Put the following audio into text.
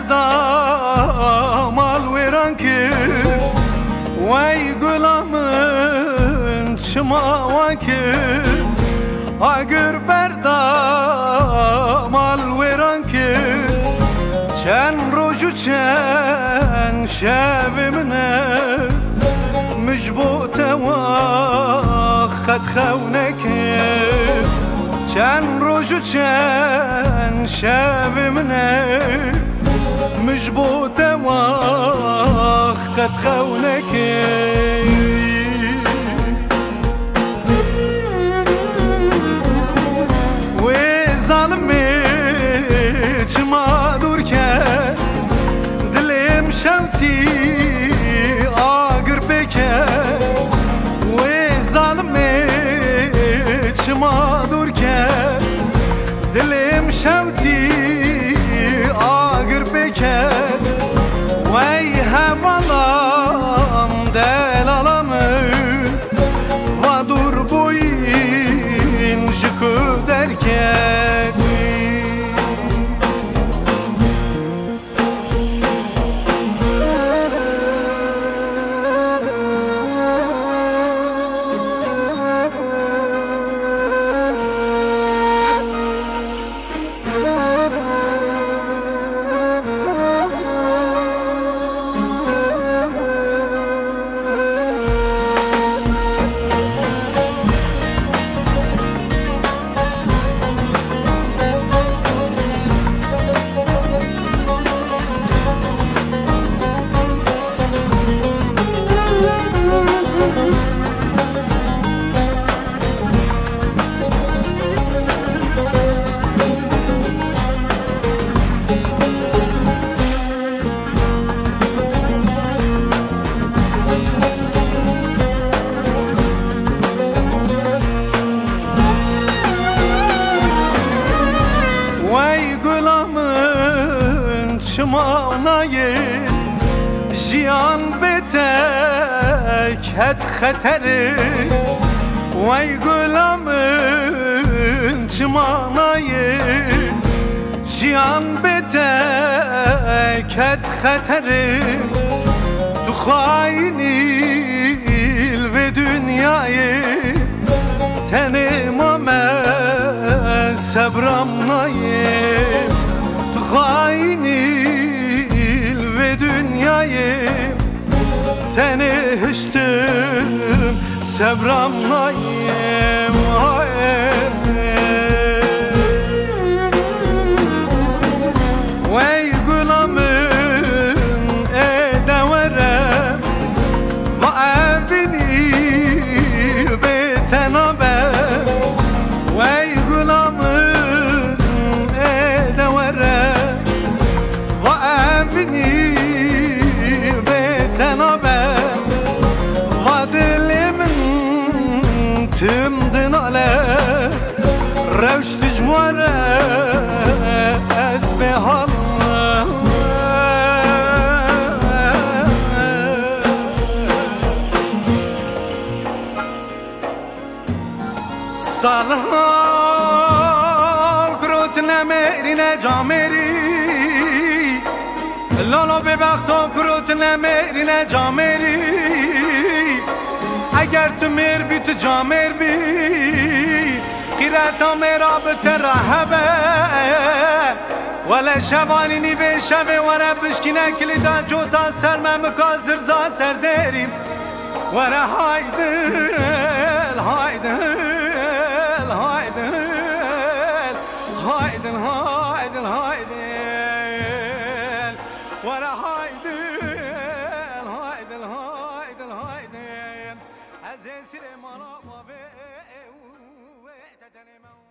مال ویران کرد وی گلامن چما وکرد اگر مال ویران کرد چند روز و چند شب منه مجبوط وقت خونه کرد چند روز و چند شب منه مجبوط وقت خونه کرد و ظالمه چما دور کرد دلم شوتی آگر بکرد و ظالمه چما دور کرد دلم شوتی آگر بکرد وی هوالام دلالامı و دور boyun jükü derken çmanayı jiyan betek het xeteri vay gulamın çmanayı jiyan betek het xeteri tu hainil ve dünyayı tenimame sebramnayı tu hainil ve dünyayı tenihiştim sebramnayım vey gulamın edeverem ve evini betenabe vey gulamın edeverem ve evini betenabe tüm dinale revşt cmare ez behalna salam krot nemerine cameri lolo bebakto krot nemerine cameri اگر تو میر بی تو جامر بی قیرتا میرا بترحبه ولی شبانی نیوه شبه وره بشکینه کلیدا جوتا سرمه مکازر زا سر داریم وره هایدل هایدل هایدل هایدل هایدل هایدل وره هایدل هایدل هایدل هایدل از این سر مالا ما به تدنیم